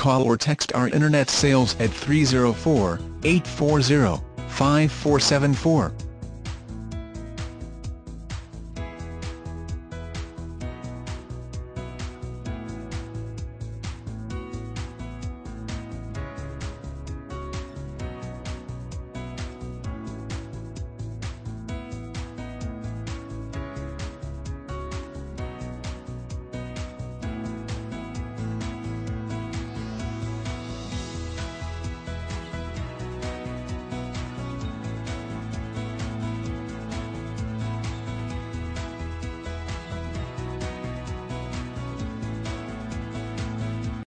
call or text our internet sales at 304-840-5474.